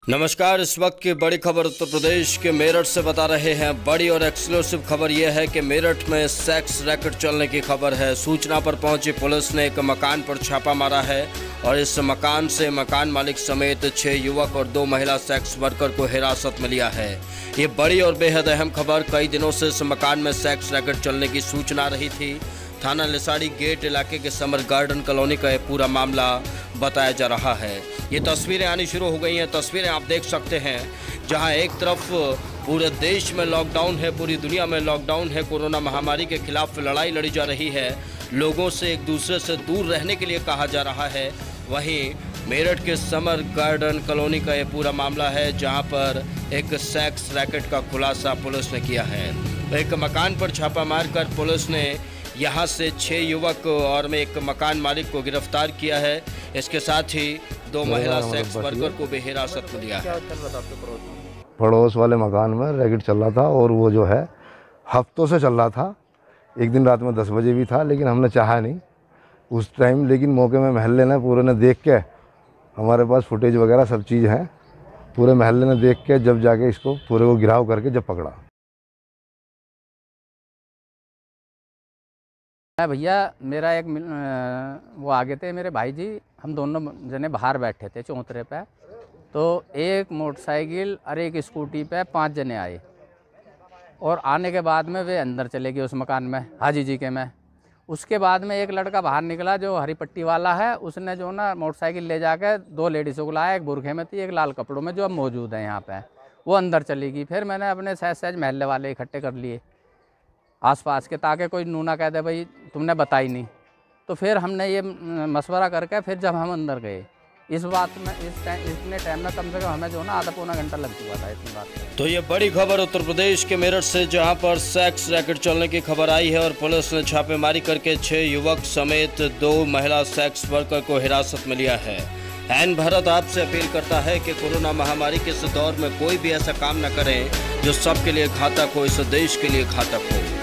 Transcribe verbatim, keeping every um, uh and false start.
नमस्कार। इस वक्त की बड़ी खबर उत्तर प्रदेश के मेरठ से बता रहे हैं। बड़ी और एक्सक्लूसिव खबर यह है कि मेरठ में सेक्स रैकेट चलने की खबर है। सूचना पर पहुंची पुलिस ने एक मकान पर छापा मारा है और इस मकान से मकान मालिक समेत छह युवक और दो महिला सेक्स वर्कर को हिरासत में लिया है। ये बड़ी और बेहद अहम खबर। कई दिनों से इस मकान में सेक्स रैकेट चलने की सूचना रही थी। थाना लिसाड़ी गेट इलाके के समर गार्डन कॉलोनी का यह पूरा मामला बताया जा रहा है। ये तस्वीरें आनी शुरू हो गई हैं। तस्वीरें आप देख सकते हैं, जहां एक तरफ पूरे देश में लॉकडाउन है, पूरी दुनिया में लॉकडाउन है, कोरोना महामारी के खिलाफ लड़ाई लड़ी जा रही है, लोगों से एक दूसरे से दूर रहने के लिए कहा जा रहा है। वहीं मेरठ के समर गार्डन कॉलोनी का ये पूरा मामला है, जहां पर एक सेक्स रैकेट का खुलासा पुलिस ने किया है। एक मकान पर छापा मारकर पुलिस ने यहाँ से छह युवक और एक मकान मालिक को गिरफ्तार किया है। इसके साथ ही दो महिला सेक्स वर्कर को भी हिरासत में लिया है। पड़ोस वाले मकान में रैकेट चल रहा था और वो जो है हफ्तों से चल रहा था। एक दिन रात में दस बजे भी था, लेकिन हमने चाहा नहीं उस टाइम। लेकिन मौके में महल्ले ने पूरे ने देख के, हमारे पास फुटेज वगैरह सब चीज़ है, पूरे महल्ले ने देख के जब जाके इसको पूरे को गिराव करके जब पकड़ा। भैया मेरा एक वो आगे थे मेरे भाई जी, हम दोनों जने बाहर बैठे थे चौतरे पे। तो एक मोटरसाइकिल और एक स्कूटी पे पांच जने आए और आने के बाद में वे अंदर चले गए उस मकान में, हाजी जी के में। उसके बाद में एक लड़का बाहर निकला जो हरी पट्टी वाला है, उसने जो ना मोटरसाइकिल ले जाकर दो लेडीज़ों को लाया, एक बुरखे में थी एक लाल कपड़ों में, जो अब मौजूद है यहाँ पे। वो अंदर चली गई। फिर मैंने अपने सहज सहज महल्ले वाले इकट्ठे कर लिए आसपास के, ताकि कोई नूना कह दे भाई तुमने बताई नहीं। तो फिर हमने ये मशवरा करके फिर जब हम अंदर गए, इस बात में इस टाइम इतने टाइम में कम से कम हमें जो ना आधा पौना घंटा लग चुका था इतनी बात। तो ये बड़ी खबर उत्तर प्रदेश के मेरठ से, जहां पर सेक्स रैकेट चलने की खबर आई है और पुलिस ने छापेमारी करके छह युवक समेत दो महिला सेक्स वर्कर को हिरासत में लिया है। एन भारत आपसे अपील करता है कि कोरोना महामारी के इस दौर में कोई भी ऐसा काम न करे जो सबके लिए घातक हो, इस देश के लिए घातक हो।